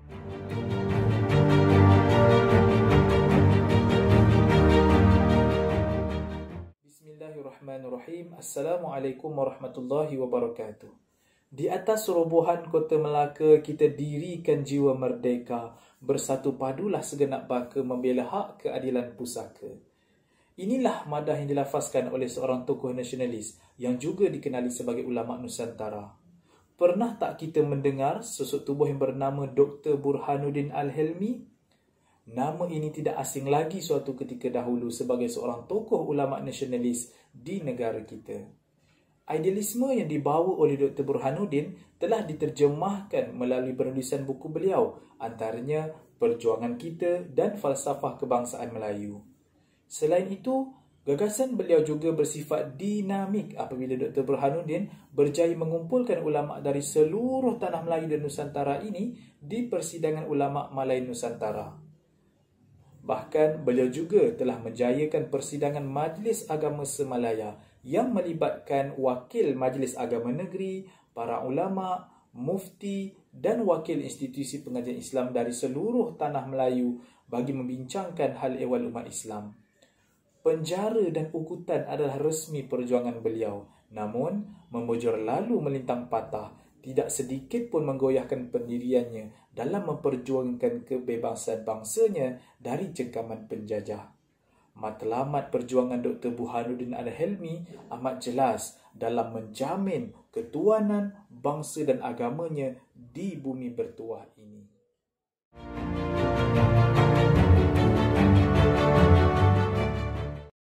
Bismillahirrahmanirrahim. Assalamualaikum warahmatullahi wabarakatuh. Di atas robohan Kota Melaka, kita dirikan jiwa merdeka. Bersatu padulah segenap baka membela hak keadilan pusaka. Inilah madah yang dilafazkan oleh seorang tokoh nasionalis yang juga dikenali sebagai ulama Nusantara. Pernah tak kita mendengar sosok tubuh yang bernama Dr. Burhanuddin Al-Helmi? Nama ini tidak asing lagi suatu ketika dahulu sebagai seorang tokoh ulama nasionalis di negara kita. Idealisme yang dibawa oleh Dr. Burhanuddin telah diterjemahkan melalui penulisan buku beliau, antaranya Perjuangan Kita dan Falsafah Kebangsaan Melayu. Selain itu, gagasan beliau juga bersifat dinamik apabila Dr. Burhanuddin berjaya mengumpulkan ulama dari seluruh tanah Melayu dan Nusantara ini di Persidangan Ulama Malay Nusantara. Bahkan beliau juga telah menjayakan persidangan Majlis Agama Semalaya yang melibatkan wakil Majlis Agama Negeri, para ulama, mufti dan wakil institusi pengajian Islam dari seluruh tanah Melayu bagi membincangkan hal ehwal umat Islam. Penjara dan ukutan adalah resmi perjuangan beliau, namun membujur lalu melintang patah, tidak sedikit pun menggoyahkan pendiriannya dalam memperjuangkan kebebasan bangsanya dari cengkaman penjajah. Matlamat perjuangan Dr. Burhanuddin Al-Helmi amat jelas dalam menjamin ketuanan bangsa dan agamanya di bumi bertuah ini.